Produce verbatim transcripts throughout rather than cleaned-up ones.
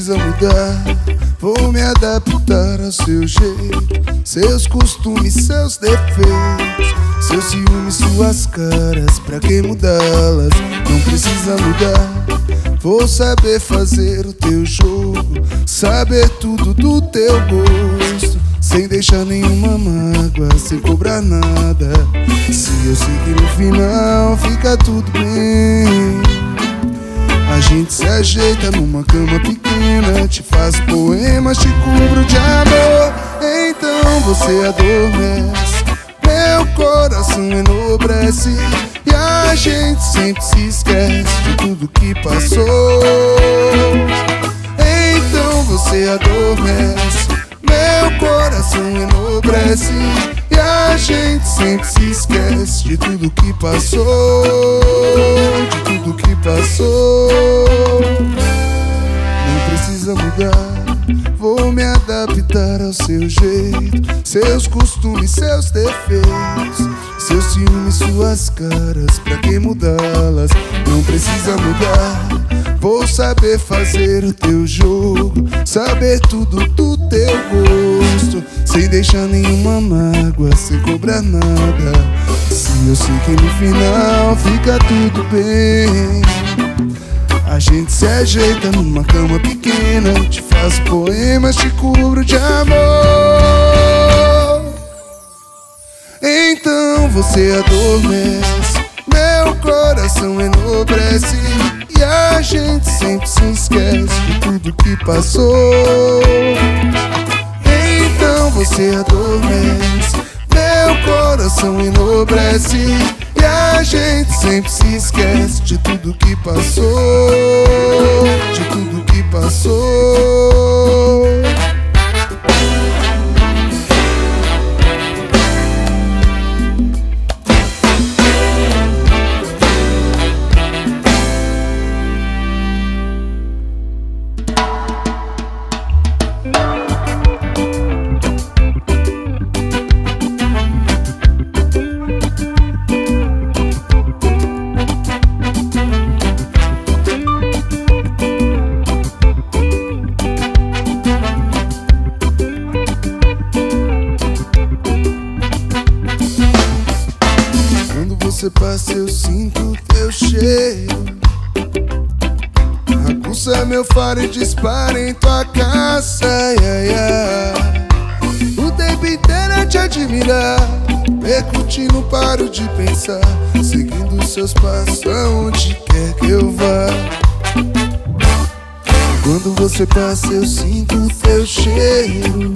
precisa mudar. Vou me adaptar ao seu jeito, seus costumes, seus defeitos, seus ciúmes, suas caras, pra que mudá-las? Não precisa mudar. Vou saber fazer o teu jogo, saber tudo do teu gosto, sem deixar nenhuma mágoa, sem cobrar nada. Se eu sei que no final fica tudo bem, a gente se ajeita numa cama pequena, te faço poemas, te cubro de amor. Então você adormece, meu coração enobrece, e a gente sempre se esquece de tudo que passou. Então você adormece, meu coração enobrece, e a gente sempre se esquece de tudo que passou, de tudo que passou. Não precisa mudar, vou me adaptar ao seu jeito, seus costumes, seus defeitos, seus ciúmes, suas caras, pra que mudá-las? Não precisa mudar. Vou saber fazer o teu jogo, saber tudo do teu gosto, sem deixar nenhuma mágoa, sem cobrar nada. Se eu sei que no final fica tudo bem, a gente se ajeita numa cama pequena, te faço poemas, te cubro de amor. Então você adormece, meu coração enobrece, e a gente sempre se esquece de tudo que passou. Então você adormece, meu coração enobrece, e a gente sempre se esquece de tudo que passou, de tudo que passou. Você passa, eu sinto teu cheiro, aguça meu faro e dispara em tua caça. Ai, ai. O tempo inteiro eu te admirar, percutindo, não paro de pensar, seguindo seus passos aonde quer que eu vá. Quando você passa, eu sinto teu cheiro,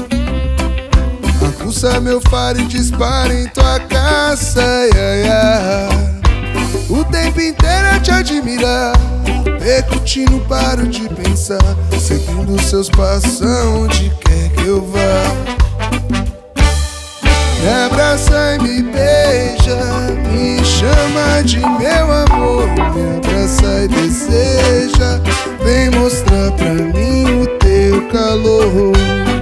aguça meu faro e dispara em tua caça. Ai, ai, ai. O tempo inteiro eu te admirar, percutindo, não paro de pensar, seguindo seus passos aonde quer que eu vá. Me abraça e me beija, me chama de meu amor, me abraça e deseja, vem mostrar pra mim o teu calor.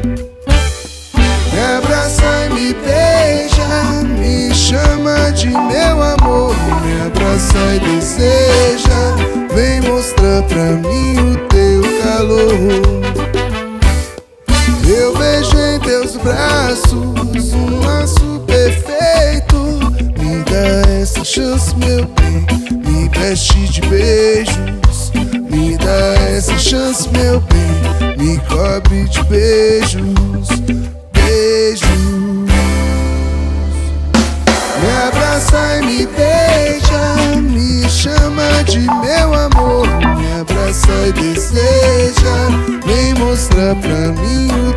Me abraça e me beija, me chama de meu amor, me abraça e deseja, vem mostrar pra mim o teu calor. Eu vejo em teus braços um laço perfeito, me dá essa chance, meu bem, me veste de beijos, me dá essa chance, meu bem, me cobre de beijos. Me abraça e me beija, me chama de meu amor, me abraça e deseja, vem mostrar pra mim o